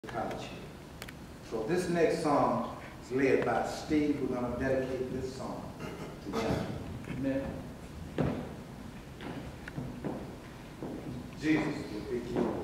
college. So this next song is led by Steve. We're going to dedicate this song to Jonee. Amen. Jesus will pick you up.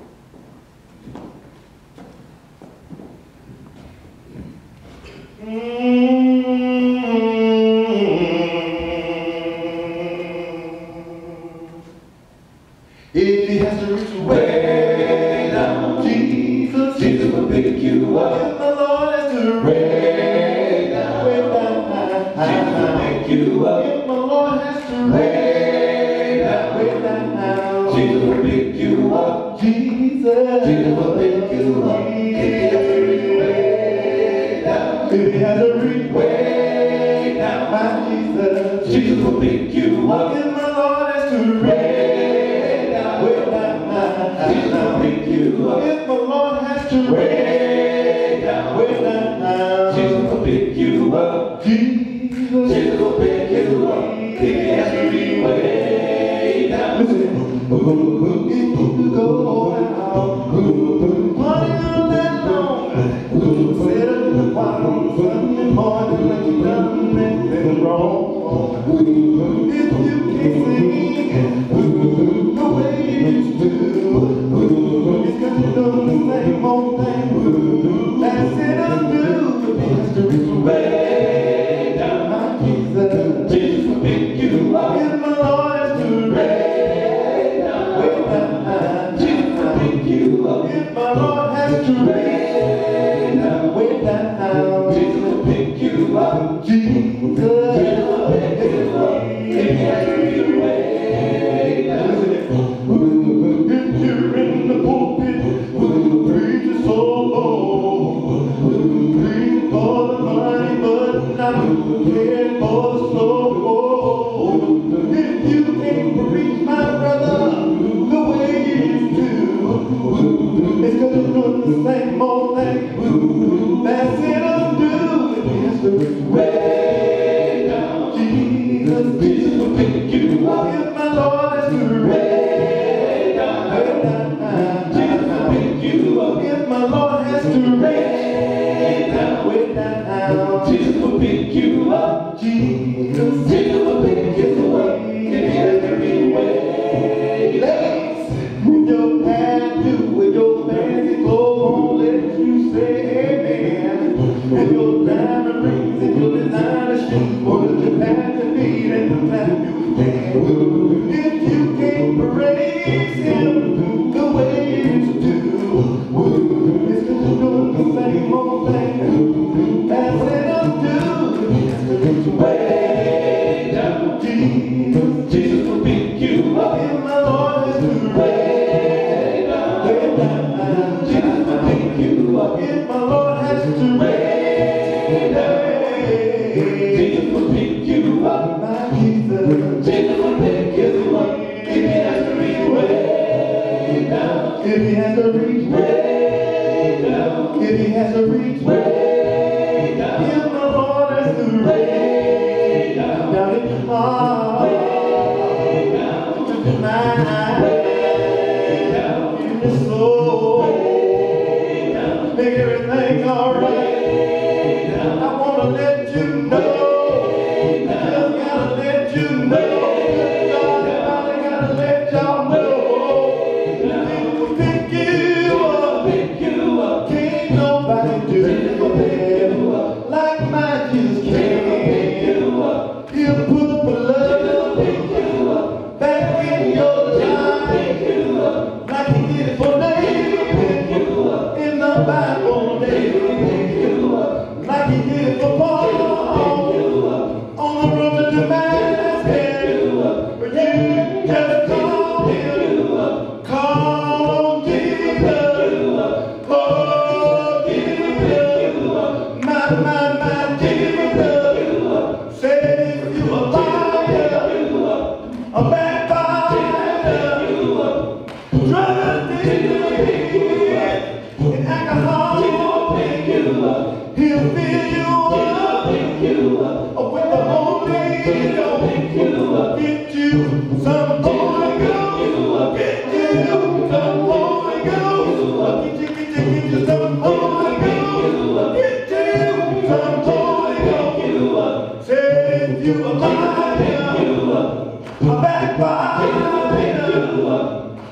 If he has to reach way down, Jesus will pick you up. If the Lord has to way down, Jesus will pick you up. If the Lord has to way down, Jesus will pick you up. Jesus will pick you up. If he has to reach way down, my Jesus will pick you up. If my Lord has to way down, Jesus will pick you up. If my Lord has to way down, Jesus will pick you up. Jesus will pick you up. If he has to reach way down, listen, if you go out, money all that long, sit up in the water on Sunday morning like you done anything wrong. If you can't sing the way you used to, it's 'cause you know the same old thing. That's it, undo. It has to reach way down, my Jesus. Jesus will pick you up. If my Lord has to way down, Jesus will pick you up. If my Lord has to way down, Jesus will pick you up. Jesus will pick you up. If he has to reach way down. If you're in the pulpit, preach so low, preach for the money, but not care for the soul. If you can't preach, my brother, the way you used to, it's 'cause you're doing the same old thing. That's it, undo. If he has to reach way down, Jesus will pick you up. If my Lord has to way down, Jesus will pick you up. If my Lord has to way down, Jesus will pick you up. Jesus will pick you up. If he has to reach way down, with your pastor, with your fancy clothes on, let you say amen. If your diamond rings and your designer shoes, won't you pat your feet and clap your hands? If you can't praise him the way you used to, it's 'cause you're doing the same old thing. That's it, undo. He has to reach way down. Jesus will pick you up. If my Lord has to way down, Jesus will pick you up. If my Lord has to way down, Jesus will pick you up. My Jesus, Jesus will pick you up. If he has to reach way down, if he has to reach way down, if he has to reach way down, if my Lord has to way down, down in your heart, way down, to your mind, way down, in your soul, way down, make everything alright. I wanna let you know, just gotta let you know, I gotta let y'all know, Jesus will pick you up, can't nobody do it like my Jesus can. He'll put blood back in your life, like he did it for David in the Bible days, like he did it for Paul on the road to Damascus. But you just call him, call on Jesus, oh Jesus, my Jesus, say if you a liar, a backbiter, drug addict, and alcohol.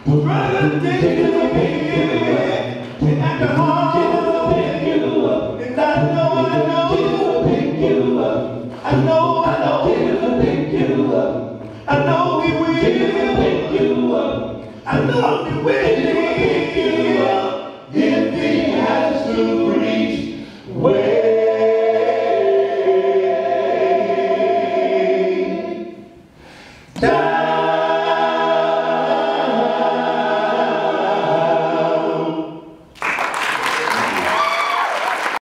Brother, take you to pick you up. And at the heart, pick you up. And I know, pick you up. I know, pick you up. I know he will pick you up. I know he will pick you up. If he